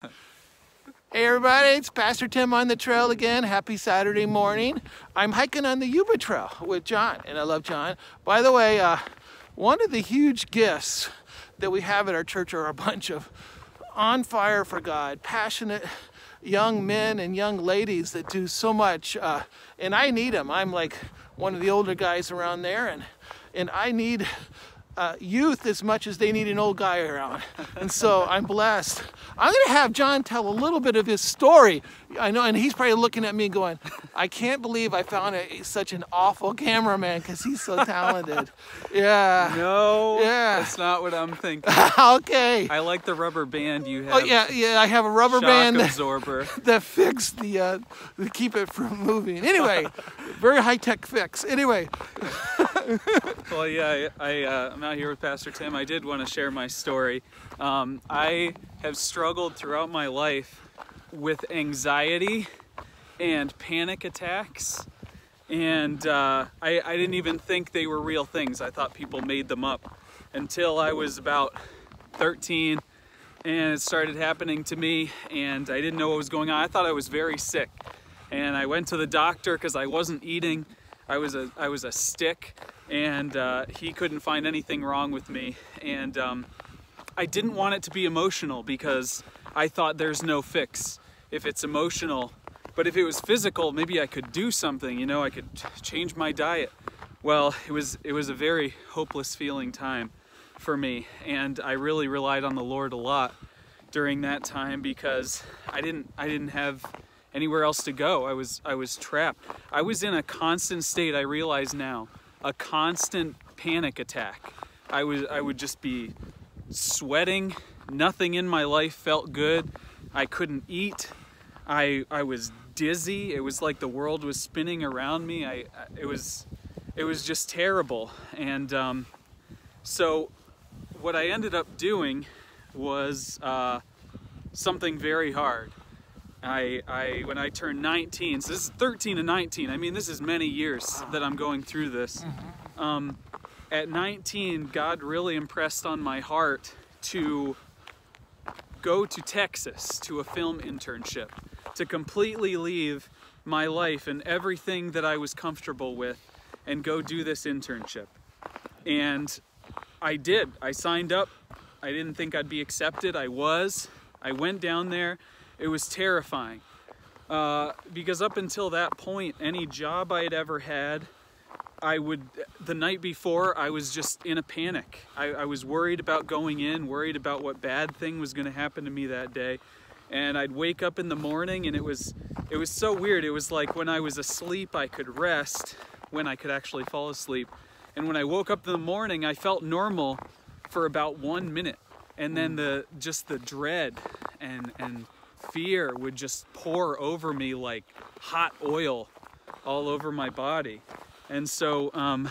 Hey everybody, it's Pastor Tim on the trail again. Happy Saturday morning. I'm hiking on the Yuba Trail with John, and I love John. By the way, one of the huge gifts that we have at our church are a bunch of on fire for God, passionate young men and young ladies that do so much, and I need them. I'm like one of the older guys around there, and I need youth as much as they need an old guy around. And so I'm blessed. I'm going to have John tell a little bit of his story. I know, and he's probably looking at me going, I can't believe I found such an awful cameraman because he's so talented. Yeah. No, yeah. That's not what I'm thinking. Okay. I like the rubber band you have. Oh, yeah, I have a rubber band absorber that fixed to keep it from moving. Anyway, very high-tech fix. Anyway. Well, yeah, I'm out here with Pastor Tim. I did want to share my story. I have struggled throughout my life with anxiety and panic attacks, and I didn't even think they were real things. I thought people made them up until I was about 13, and it started happening to me, and I didn't know what was going on. I thought I was very sick, and I went to the doctor because I wasn't eating. I was a stick, and he couldn't find anything wrong with me. And I didn't want it to be emotional because I thought there's no fix if it's emotional. But if it was physical, maybe I could do something, you know, I could change my diet. Well, it was a very hopeless feeling time for me, and I really relied on the Lord a lot during that time because I didn't have anywhere else to go. I was trapped. I was in a constant state, I realize now, a constant panic attack. I would just be sweating. Nothing in my life felt good. I couldn't eat. I was dizzy. It was like the world was spinning around me. It was just terrible. And so what I ended up doing was something very hard. When I turned 19, so this is 13 to 19, I mean, this is many years that I'm going through this. At 19, God really impressed on my heart to go to Texas to a film internship, to completely leave my life and everything that I was comfortable with and go do this internship. And I did. I signed up. I didn't think I'd be accepted. I was. I went down there. It was terrifying because up until that point, any job I had ever had, the night before, I was just in a panic. I was worried about going in, worried about what bad thing was going to happen to me that day. And I'd wake up in the morning and it was so weird. It was like when I was asleep, I could rest, when I could actually fall asleep. And when I woke up in the morning, I felt normal for about 1 minute. And then the dread and fear would just pour over me like hot oil all over my body. And so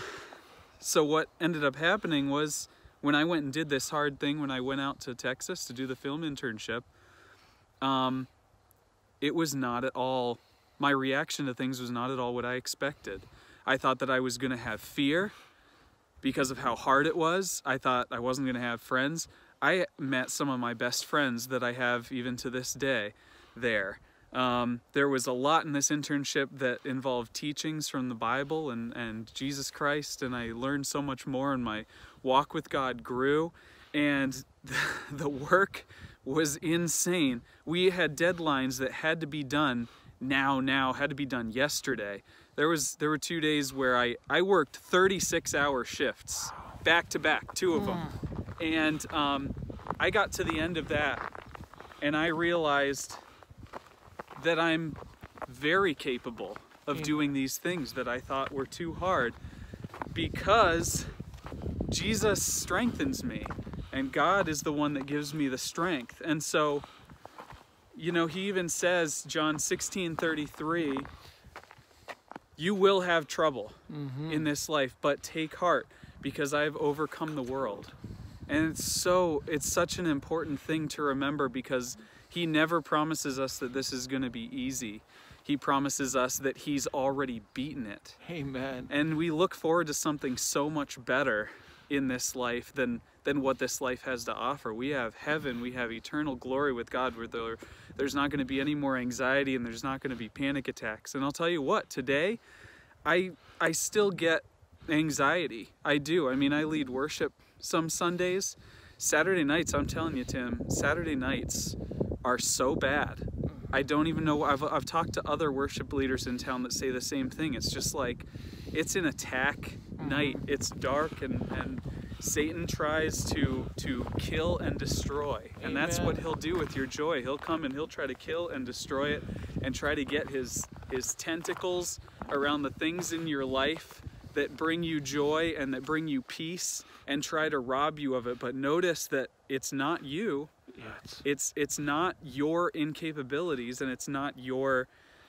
what ended up happening was when I went and did this hard thing, when I went out to Texas to do the film internship, it was not at all, my reaction to things was not at all what I expected. I thought that I was going to have fear because of how hard it was. I thought I wasn't going to have friends. I met some of my best friends that I have even to this day there. There was a lot in this internship that involved teachings from the Bible and Jesus Christ, and I learned so much more, and my walk with God grew, and the work was insane. We had deadlines that had to be done now, had to be done yesterday. There were 2 days where I worked 36-hour shifts, back to back, 2 of them. And I got to the end of that and I realized that I'm very capable of doing these things that I thought were too hard because Jesus strengthens me and God is the one that gives me the strength. And so, you know, he even says, John 16:33, you will have trouble in this life, but take heart because I have overcome the world. And it's such an important thing to remember because he never promises us that this is going to be easy. He promises us that he's already beaten it. Amen. And we look forward to something so much better in this life than than what this life has to offer. We have heaven, we have eternal glory with God, where there's not going to be any more anxiety and there's not going to be panic attacks. And I'll tell you what, today I still get anxiety. I do. I mean, I lead worship some Sundays. Saturday nights, I'm telling you, Tim, Saturday nights are so bad. I don't even know. I've talked to other worship leaders in town that say the same thing. It's just like, it's an attack night. It's dark, and Satan tries to kill and destroy. And that's what he'll do with your joy. He'll come and he'll try to kill and destroy it, and try to get his tentacles around the things in your life that bring you joy and that bring you peace, and try to rob you of it. But notice that it's not you. It's not your incapabilities, and it's not your,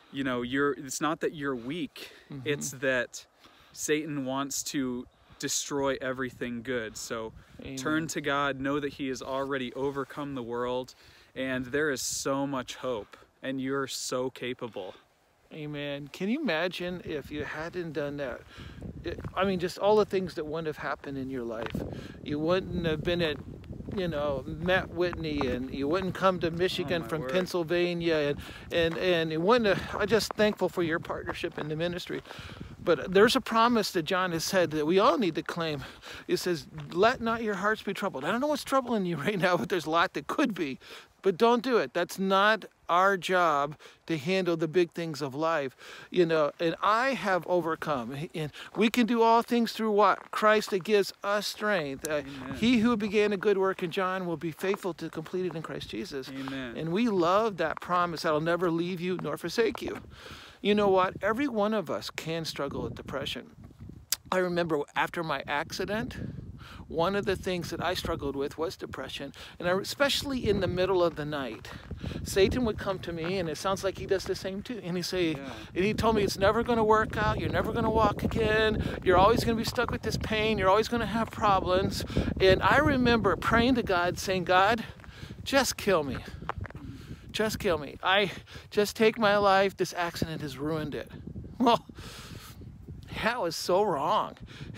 it's not that you're weak. It's that Satan wants to destroy everything good. So turn to God, know that he has already overcome the world, and there is so much hope, and you're so capable. Amen. Can you imagine if you hadn't done that? I mean, just all the things that wouldn't have happened in your life. You wouldn't have been at, Matt Whitney, and you wouldn't come to Michigan from Pennsylvania, and you wouldn't have, I'm just thankful for your partnership in the ministry. But there's a promise that John has said that we all need to claim. It says, let not your hearts be troubled. I don't know what's troubling you right now, but there's a lot that could be. But don't do it. That's not our job to handle the big things of life. And I have overcome. And we can do all things through what? Christ that gives us strength. He who began a good work in John will be faithful to complete it in Christ Jesus. Amen. And we love that promise. I'll never leave you nor forsake you. You know what? Every one of us can struggle with depression. I remember after my accident, one of the things that I struggled with was depression, and especially in the middle of the night. Satan would come to me, and it sounds like he does the same too. And and he told me, it's never going to work out. You're never going to walk again. You're always going to be stuck with this pain. You're always going to have problems. And I remember praying to God, saying, God, just kill me. Just kill me. Just take my life. This accident has ruined it. Well, that was so wrong.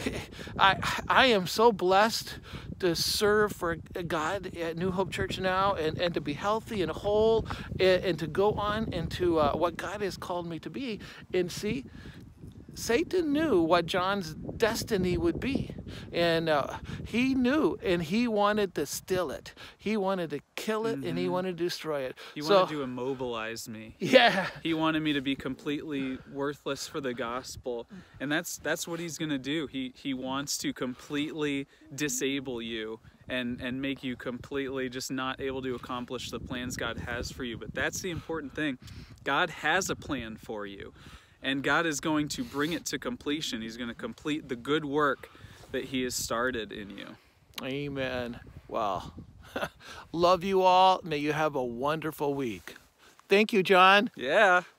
I am so blessed to serve for God at New Hope Church now, and to be healthy and whole, and to go on into what God has called me to be. And see, Satan knew what John's destiny would be, and he knew, and he wanted to steal it. He wanted to kill it, and he wanted to destroy it. He wanted to immobilize me. Yeah. He wanted me to be completely worthless for the gospel, and that's what he's going to do. He wants to completely disable you and make you completely just not able to accomplish the plans God has for you. But that's the important thing. God has a plan for you. And God is going to bring it to completion. He's going to complete the good work that he has started in you. Amen. Wow. Love you all. May you have a wonderful week. Thank you, John. Yeah.